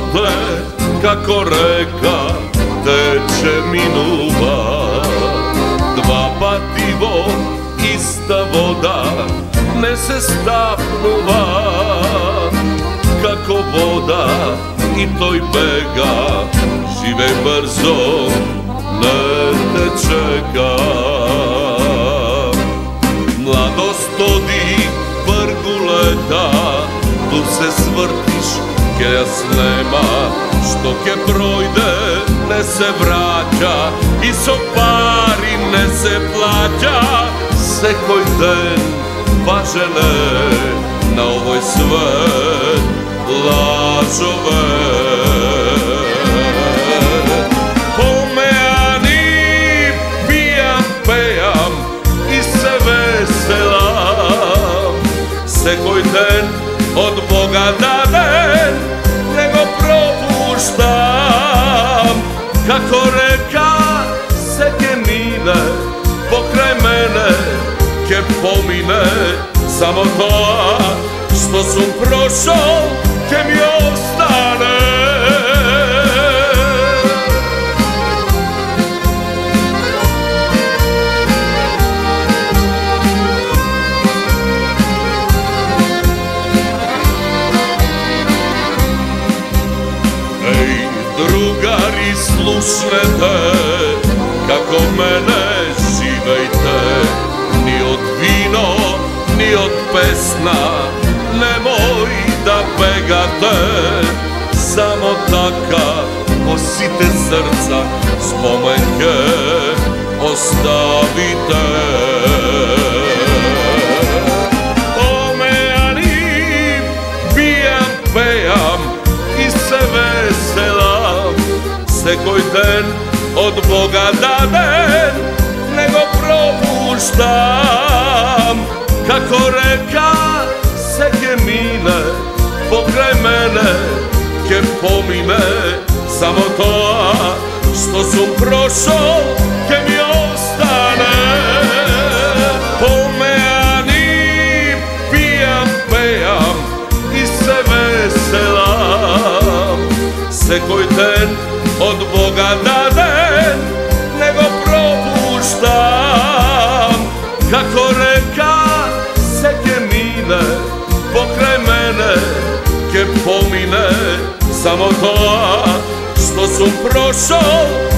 živote, kako reka teče minuva. Dva pativo, ista voda, ne se stapnuva. Kako voda i toj bega, žive brzo, ne te čeka. Mladost odi vrguleta, tu se svrtiš, kejas nema, što ke projde, ne se vraća, i sopari ne se plaća. Sekoj den važene, na ovoj svet lažove. Pomejani pijam, pejam i se veselam. Sekoj den od Boga daden, nego propuštam. Kako reka seke mine, pokraj mene ke pomine. Samo to što sam prošao, ke mi ostane. Ej, drugari, slušnete, kako mene živejte. Ni od vino, ni od pesna, nemoj da begate. Samo taka osite srca, spomenke ostavite. Omejani pijam, pejam i se veselam. Sekoj den od Boga daden, nego propuštam. Kako reka seke mine, pokraj mene ke pomine. Samo to što sam prošao, ke mi ostane. Pomejani pijam, pejam i se veselam. Sekoj den od Boga daden, nego propuštam. Kako reka seke mine, pokraj mene ke pomine. Samo to što sam prošao,